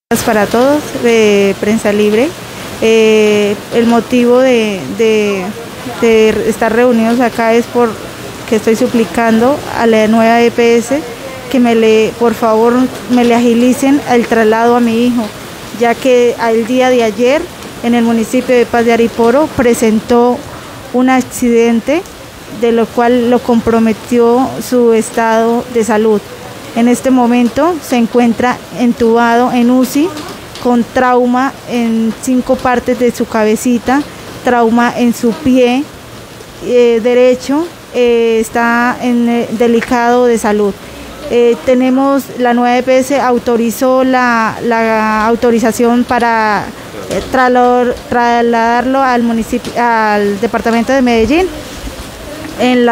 Para todos de Prensa Libre. El motivo de estar reunidos acá es porque estoy suplicando a la nueva EPS que por favor me le agilicen el traslado a mi hijo, ya que el día de ayer en el municipio de Paz de Ariporo presentó un accidente de lo cual lo comprometió su estado de salud. En este momento se encuentra entubado en UCI con trauma en 5 partes de su cabecita, trauma en su pie derecho, está en delicado de salud. Tenemos la nueva EPS autorizó la autorización para trasladarlo al municipio, al departamento de Medellín, en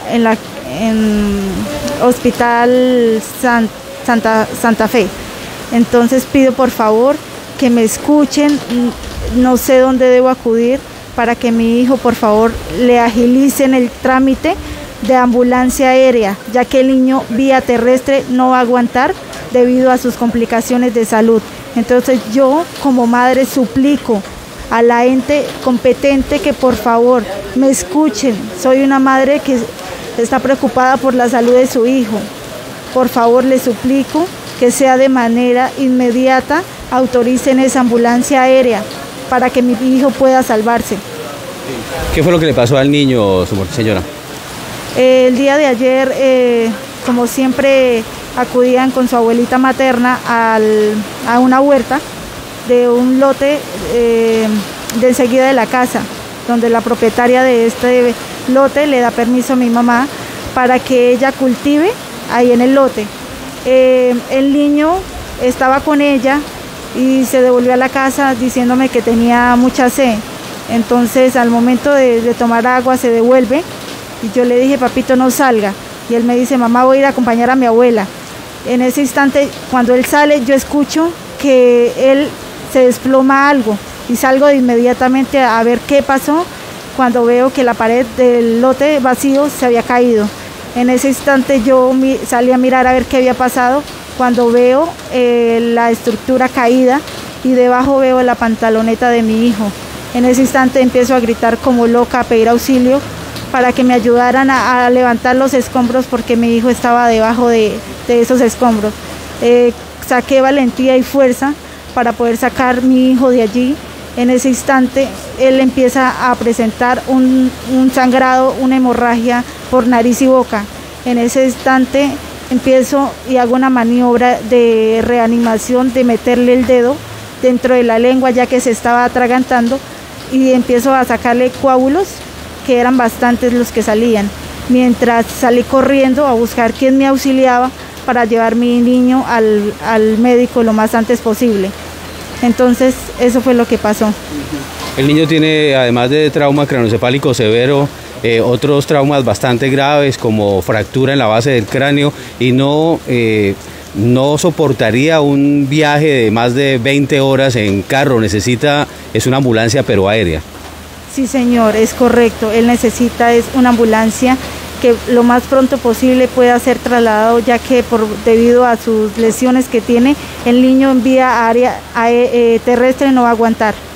Hospital Santa Fe. Entonces pido por favor que me escuchen, no sé dónde debo acudir para que mi hijo por favor le agilicen el trámite de ambulancia aérea, ya que el niño vía terrestre no va a aguantar debido a sus complicaciones de salud. Entonces yo como madre suplico a la ente competente que por favor me escuchen. Soy una madre que está preocupada por la salud de su hijo. Por favor, le suplico que sea de manera inmediata, autoricen esa ambulancia aérea para que mi hijo pueda salvarse. ¿Qué fue lo que le pasó al niño, señora? El día de ayer, como siempre, acudían con su abuelita materna a una huerta de un lote de enseguida de la casa, donde la propietaria de este lote le da permiso a mi mamá para que ella cultive ahí en el lote. El niño estaba con ella y se devolvió a la casa diciéndome que tenía mucha sed. Entonces al momento de tomar agua se devuelve y yo le dije, papito, no salga. Y él me dice, mamá, voy a ir a acompañar a mi abuela. En ese instante, cuando él sale, yo escucho que él se desploma algo y salgo de inmediatamente a ver qué pasó, cuando veo que la pared del lote vacío se había caído. En ese instante yo salí a mirar a ver qué había pasado, cuando veo la estructura caída y debajo veo la pantaloneta de mi hijo. En ese instante empiezo a gritar como loca, a pedir auxilio para que me ayudaran a levantar los escombros porque mi hijo estaba debajo de esos escombros. Saqué valentía y fuerza para poder sacar mi hijo de allí. En ese instante él empieza a presentar un sangrado, una hemorragia por nariz y boca. En ese instante empiezo y hago una maniobra de reanimación, de meterle el dedo dentro de la lengua ya que se estaba atragantando, y empiezo a sacarle coágulos, que eran bastantes los que salían, mientras salí corriendo a buscar quién me auxiliaba para llevar mi niño al médico lo más antes posible. Entonces eso fue lo que pasó. El niño tiene, además de trauma craneoencefálico severo, otros traumas bastante graves como fractura en la base del cráneo, y no soportaría un viaje de más de 20 horas en carro. Es una ambulancia pero aérea. Sí, señor, es correcto. Él necesita una ambulancia que lo más pronto posible pueda ser trasladado, ya que debido a sus lesiones que tiene, el niño en vía terrestre no va a aguantar.